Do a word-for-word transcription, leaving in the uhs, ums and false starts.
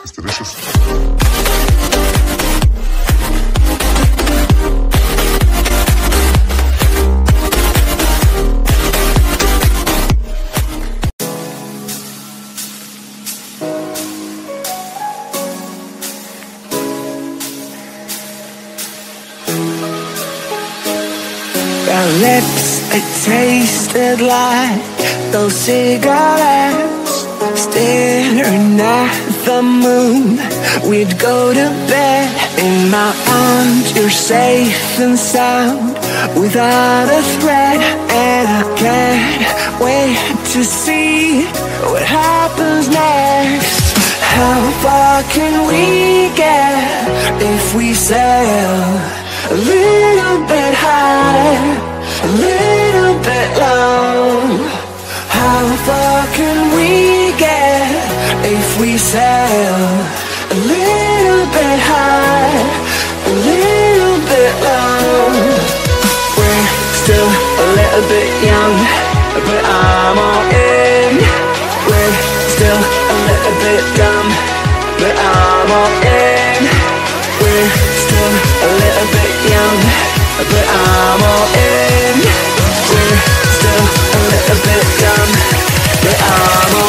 It's delicious. Our lips, they tasted like those cigarettes. Staring at the moon, we'd go to bed. In my arms, you're safe and sound, without a threat. And I can't wait to see what happens next. How far can we get if we sail a little bit high, a little bit low? How far can we get if we sail a little bit high, a little bit low? We're still a little bit young, but I'm all in. We're still a little bit dumb, but I'm all in. We're still a little bit young, but I'm all in. We're still a little bit dumb, but I'm all